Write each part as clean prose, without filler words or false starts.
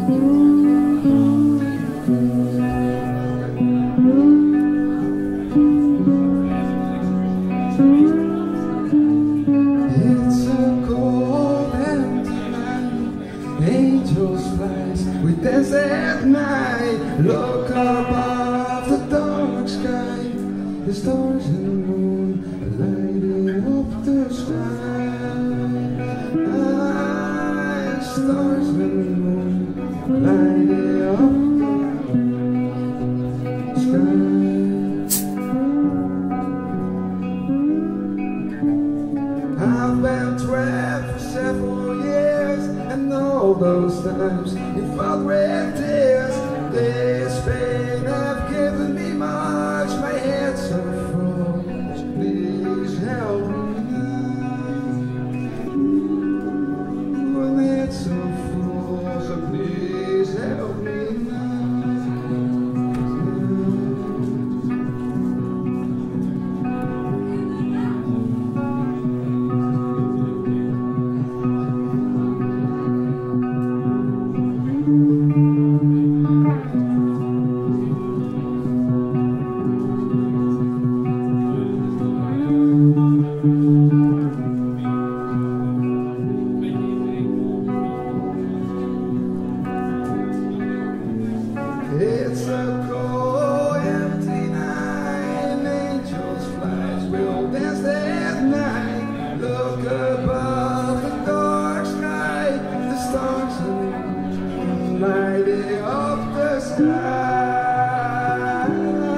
Angels flies, we dance at night. Look above the dark sky. The stars and the moon lighting up the sky. Stars and the moon lighting up the sky. I've been trapped for several years, and all those times you felt red tears. This pain have given me much. My head's so full, so please help me. My head's so full, so please help me. It's a cold, empty night, and angels flies will dance that night. Look above the dark sky, the stars and lighting up the sky.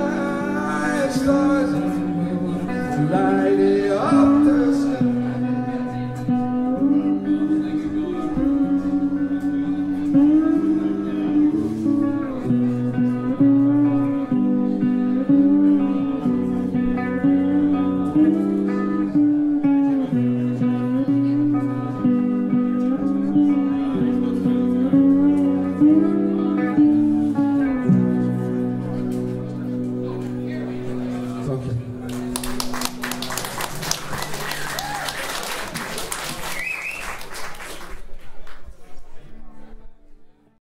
Stars and moon lighting up the sky.